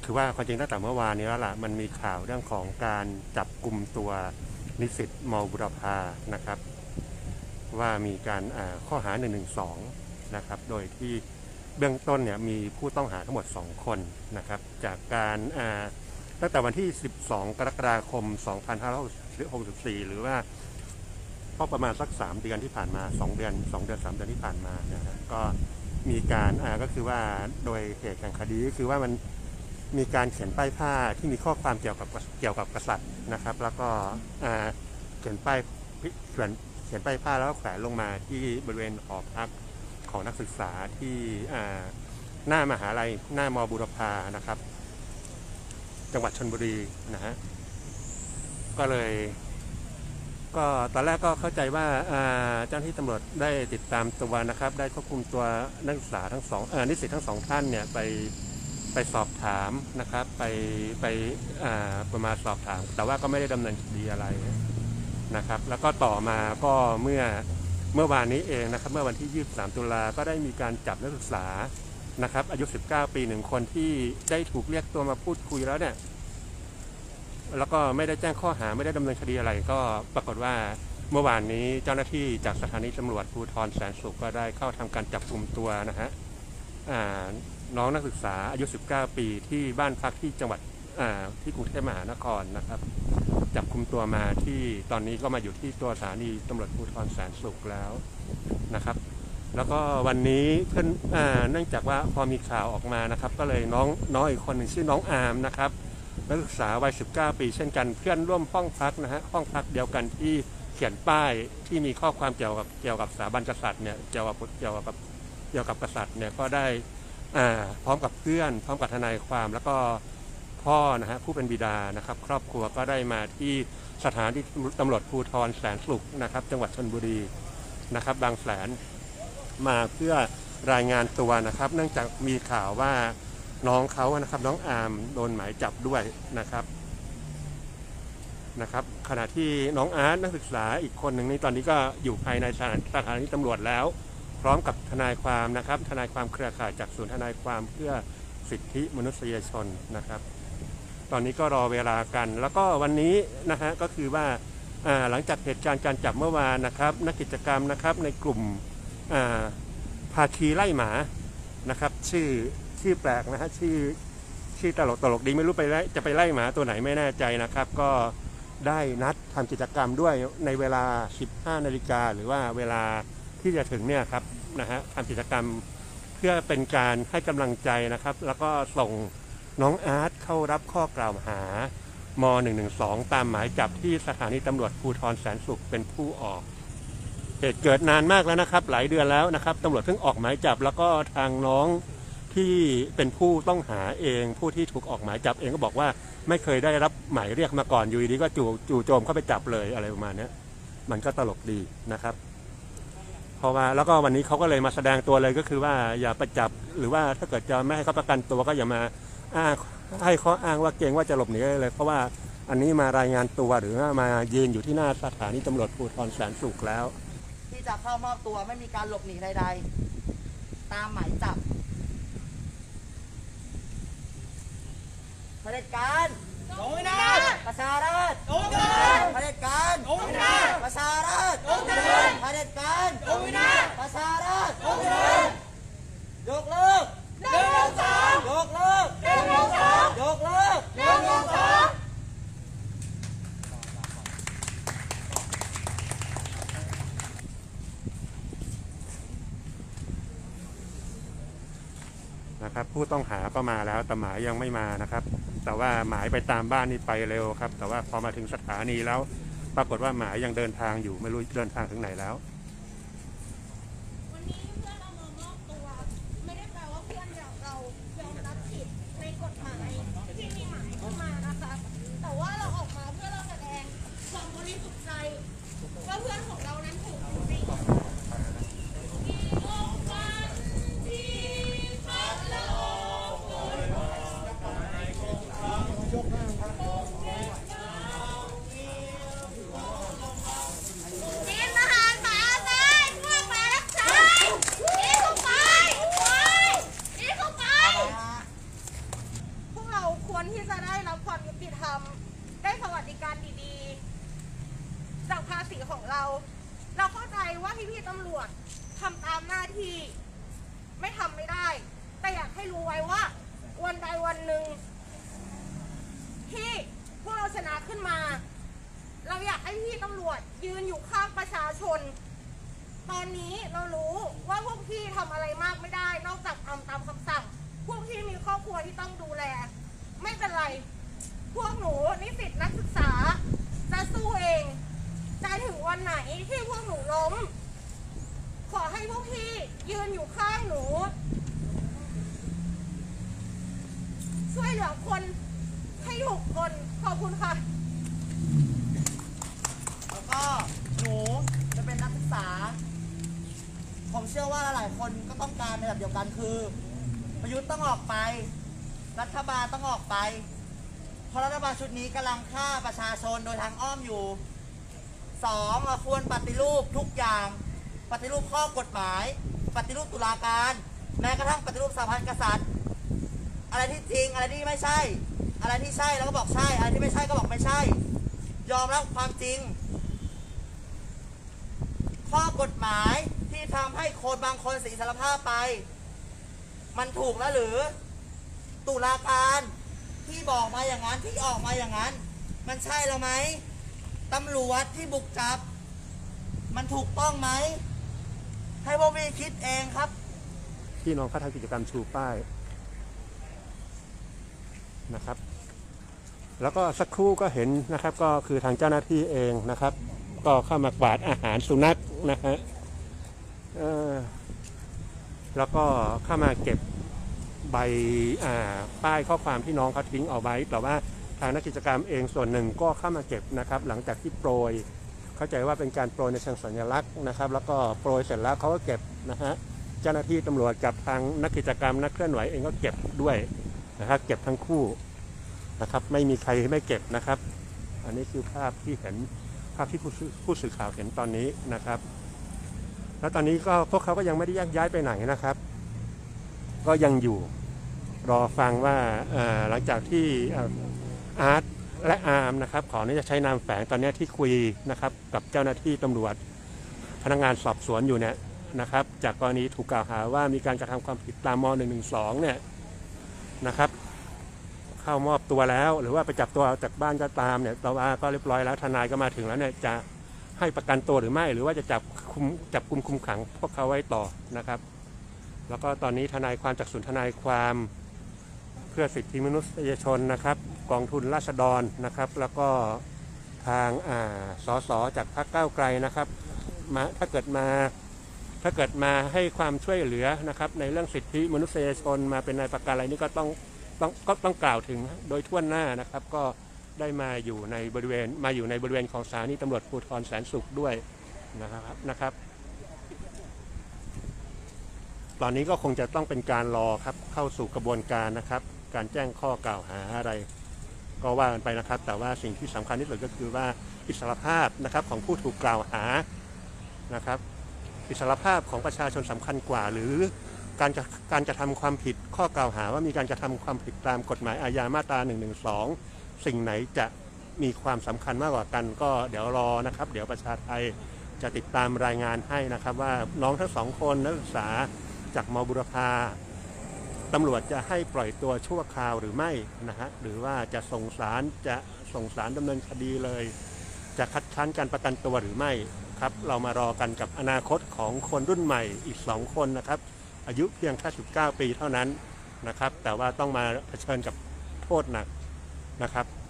คือว่าความจริงตั้งแต่เมื่อวานนี้แล้วล่ะมันมีข่าวเรื่องของการจับกลุ่มตัวนิสิตมบุรพานะครับว่ามีการข้อหา112นะครับโดยที่เบื้องต้นเนี่ยมีผู้ต้องหาทั้งหมด2คนนะครับจากการตั้งแต่วันที่12กรกฎาคม2564หรือว่าก็ประมาณสัก3เดือนที่ผ่านมา2เดือน3เดือนที่ผ่านมานะฮะก็มีการก็คือว่าโดยเหตุแห่งคดีก็คือว่ามันมีการเขียนป้ายผ้าที่มีข้อความเกี่ยวกับกษัตริย์นะครับแล้วก็เขียนป้ายผ้าแล้วก็แขวนลงมาที่บริเวณหอพักของนักศึกษาที่หน้ามหาลัยหน้ามบุรพานะครับจังหวัดชลบุรีนะฮะก็ตอนแรกก็เข้าใจว่าเจ้าหน้าที่ตำรวจได้ติดตามตัวนะครับได้ควบคุมตัวนักศึกษาทั้งนิสิตทั้ง2ท่านเนี่ยไปสอบถามนะครับไปประมาณสอบถามแต่ว่าก็ไม่ได้ดำเนินคดีอะไรนะครับแล้วก็ต่อมาก็เมื่อวานนี้เองนะครับเมื่อวันที่23ตุลาก็ได้มีการจับนักศึกษานะครับอายุ19ปี1คนที่ได้ถูกเรียกตัวมาพูดคุยแล้วเนี่ยแล้วก็ไม่ได้แจ้งข้อหาไม่ได้ดำเนินคดีอะไรก็ปรากฏว่าเมื่อวานนี้เจ้าหน้าที่จากสถานีตำรวจภูธรแสนสุขก็ได้เข้าทำการจับกุมตัวนะฮะน้องนักศึกษาอายุ19ปีที่บ้านพักที่จังหวัดที่กรุงเทพมหานครนะครับจับกุมตัวมาที่ตอนนี้ก็มาอยู่ที่ตัวสถานีตำรวจภูธรแสนสุขแล้วแล้วก็วันนี้เพื่อนเนื่องจากว่าพอมีข่าวออกมานะครับก็เลยน้องอีกคนหนึ่งชื่อน้องอาร์มนะครับนักศึกษาวัย19ปีเช่นกันเพื่อนร่วมห้องพักนะฮะห้องพักเดียวกันที่เขียนป้ายที่มีข้อความเกี่ยวกับสถาบันกษัตริย์เนี่ยเกี่ยวกับกษัตริย์เนี่ยก็ได้พร้อมกับเพื่อนพร้อมกับทนายความแล้วก็พ่อนะฮะผู้เป็นบิดานะครับครอบครัวก็ได้มาที่สถานีตำรวจภูธรแสนสุขนะครับจังหวัดชลบุรีนะครับบางแสนมาเพื่อรายงานตัวนะครับเนื่องจากมีข่าวว่าน้องเขานะครับน้องอาร์มโดนหมายจับด้วยนะครับขณะที่น้องอาร์ตนักศึกษาอีกคนหนึ่งนี่ตอนนี้ก็อยู่ภายในสถานีตำรวจแล้วพร้อมกับทนายความนะครับทนายความเครือข่ายจากศูนย์ทนายความเพื่อสิทธิมนุษยชนนะครับตอนนี้ก็รอเวลากันแล้วก็วันนี้นะฮะก็คือว่าหลังจากเหตุการณ์การจับเมื่อวานนะครับนักกิจกรรมนะครับในกลุ่มภาคีไล่หมานะครับชื่อแปลกนะฮะชื่อตลกดีไม่รู้จะไปไล่หมาตัวไหนไม่แน่ใจนะครับก็ได้นัดทำกิจกรรมด้วยในเวลา 15 นาฬิกาหรือว่าเวลาที่จะถึงเนี่ยครับนะฮะทำกิจกรรมเพื่อเป็นการให้กำลังใจนะครับแล้วก็ส่งน้องอาร์ตเข้ารับข้อกล่าวหาม.112 ตามหมายจับที่สถานีตำรวจภูธรแสนสุขเป็นผู้ออกเหตุเกิดนานมากแล้วนะครับหลายเดือนแล้วนะครับตำรวจเพิ่งออกหมายจับแล้วก็ทางน้องที่เป็นผู้ต้องหาเองผู้ที่ถูกออกหมายจับเองก็บอกว่าไม่เคยได้รับหมายเรียกมาก่อนอยู่ดีก็จู่โจมเข้าไปจับเลยอะไรประมาณนี้มันก็ตลกดีนะครับเพราะว่าแล้วก็วันนี้เขาก็เลยมาแสดงตัวเลยก็คือว่าอย่าไปจับหรือว่าถ้าเกิดจะไม่ให้เขาประกันตัวก็อย่ามาให้ข้ออ้างว่าเกรงว่าจะหลบหนีเลยเพราะว่าอันนี้มารายงานตัวหรือมายืนอยู่ที่หน้าสถานีตำรวจภูธรแสนสุขแล้วที่จะเข้ามอบตัวไม่มีการหลบหนีใดๆตามหมายจับเผด็จการโอ้ยนะประชาราษฎร์โอ้ยนะเผด็จการโอ้ยนะประชาราษฎร์โอ้ยนะเผด็จการโอ้ยนะประชาราษฎร์โอ้ยนะยกเลิก112ยกเลิก112ยกเลิก112 นะครับผู้ต้องหาก็มาแล้วแต่หมายยังไม่มานะครับแต่ว่าหมายไปตามบ้านนี่ไปเร็วครับแต่ว่าพอมาถึงสถานีแล้วปรากฏว่าหมายยังเดินทางอยู่ไม่รู้เดินทางถึงไหนแล้ววันนี้เพื่อนเรามามอบตัวไม่ได้แปลว่าเพื่อนเรายอมรับผิดในกฎหมายที่มีหมายเข้ามานะคะแต่ว่าเราออกมาเพื่อเราแสดงความบริสุทธิ์ใจว่าเพื่อนของเรานั้นถูกจริงกินอาหารหมาที่จะได้รับความยุติธรรมได้สวัสดิการดีๆจากภาษีของเราเข้าใจว่าพี่ๆตำรวจทำตามหน้าที่ไม่ทำไม่ได้แต่อยากให้รู้ไว้ว่าวันใดวันหนึ่งที่พวกเราชนะขึ้นมาเราอยากให้พี่ตำรวจยืนอยู่ข้างประชาชนตอนนี้เรารู้ว่าพวกพี่ทำอะไรมากไม่ได้นอกจากทำตามคำสั่งพวกพี่มีครอบครัวที่ต้องดูแลไม่เป็นไรพวกหนูนิสิตนักศึกษาจะสู้เองจะถึงวันไหนที่พวกหนูล้มขอให้พวกพี่ยืนอยู่ข้างหนูช่วยเหลือคนให้ถูกคนขอบคุณค่ะแล้วก็หนูจะเป็นนักศึกษาผมเชื่อว่าหลายคนก็ต้องการในแบบเดียวกันคือประยุทธ์ต้องออกไปรัฐบาลต้องออกไปเพราะรัฐบาลชุดนี้กำลังฆ่าประชาชนโดยทางอ้อมอยู่2เราควรปฏิรูปทุกอย่างปฏิรูปข้อกฎหมายปฏิรูปตุลาการแม้กระทั่งปฏิรูปสถาบันกษัตริย์อะไรที่จริงอะไรที่ไม่ใช่อะไรที่ใช่เราก็บอกใช่อะไรที่ไม่ใช่ก็บอกไม่ใช่ยอมรับความจริงข้อกฎหมายที่ทำให้คนบางคนเสียอิสรภาพไปมันถูกแล้วหรือตุลาการที่บอกมาอย่างนั้นที่ออกมาอย่างนั้นมันใช่แล้วไหมตำรวจที่บุกจับมันถูกต้องไหมให้พวกพี่คิดเองครับพี่น้องเขาทำกิจกรรมชูป้ายนะครับแล้วก็สักครู่ก็เห็นนะครับก็คือทางเจ้าหน้าที่เองนะครับก็เข้ามากวาดอาหารสุนัขนะฮะแล้วก็เข้ามาเก็บใบป้ายข้อความที่น้องเขาทิ้งเอาไว้แต่ว่าทางนักกิจกรรมเองส่วนหนึ่งก็เข้ามาเก็บนะครับหลังจากที่โปรยเข้าใจว่าเป็นการโปรยในเชิงสัญลักษณ์นะครับแล้วก็โปรยเสร็จแล้วเขาก็เก็บนะฮะเจ้าหน้าที่ตำรวจกับทางนักกิจกรรมนักเคลื่อนไหวเองก็เก็บด้วยนะครับเก็บทั้งคู่นะครับไม่มีใครไม่เก็บนะครับอันนี้คือภาพที่เห็นภาพที่ผู้สื่อข่าวเห็นตอนนี้นะครับแล้วตอนนี้ก็พวกเขาก็ยังไม่ได้แยกย้ายไปไหนนะครับก็ยังอยู่รอฟังว่าหลังจากที่อาร์ตและอาร์มนะครับขออนุญาตใช้นามแฝงตอนนี้ที่คุยนะครับกับเจ้าหน้าที่ตำรวจพนักงานสอบสวนอยู่เนี่ยนะครับจากกรณีถูกกล่าวหาว่ามีการกระทำความผิดตามม.112เนี่ยนะครับเข้ามอบตัวแล้วหรือว่าไปจับตัวจากบ้านก็ตามเนี่ยแต่ว่าก็เรียบร้อยแล้วทนายก็มาถึงแล้วเนี่ยจะให้ประกันตัวหรือไม่หรือว่าจะจับกุมคุมขังพวกเขาไว้ต่อนะครับแล้วก็ตอนนี้ทนายความจากศูนย์ทนายความเพื่อสิทธิมนุษยชนนะครับกองทุนราษฎรนะครับแล้วก็ทางสสจากพรรคก้าวไกลนะครับถ้าเกิดมาให้ความช่วยเหลือนะครับในเรื่องสิทธิมนุษยชนมาเป็นนายประกันอะไรนี่ก็ต้องกล่าวถึงโดยทั่วหน้านะครับก็ได้มาอยู่ในบริเวณของสถานีตำรวจภูธรแสนสุขด้วยนะครับตอนนี้ก็คงจะต้องเป็นการรอครับเข้าสู่กระบวนการนะครับการแจ้งข้อกล่าวหาอะไรก็ว่ากันไปนะครับแต่ว่าสิ่งที่สำคัญที่สุดก็คือว่าอิสรภาพนะครับของผู้ถูกกล่าวหานะครับอิสรภาพของประชาชนสำคัญกว่าหรือการกระทำความผิดข้อกล่าวหาว่ามีการกระทำความผิดตามกฎหมายอาญามาตรา112สิ่งไหนจะมีความสำคัญมากกว่ากันก็เดี๋ยวรอนะครับเดี๋ยวประชาไทยจะติดตามรายงานให้นะครับว่าน้องทั้งสองคนนักศึกษาจากม.บุรพาตำรวจจะให้ปล่อยตัวชั่วคราวหรือไม่นะฮะหรือว่าจะส่งศาลดำเนินคดีเลยจะคัดค้านการประกันตัวหรือไม่ครับเรามารอกันกับอนาคตของคนรุ่นใหม่อีก2คนนะครับอายุเพียงแค่19 ปีเท่านั้นนะครับแต่ว่าต้องมาเผชิญกับโทษหนักนะครับ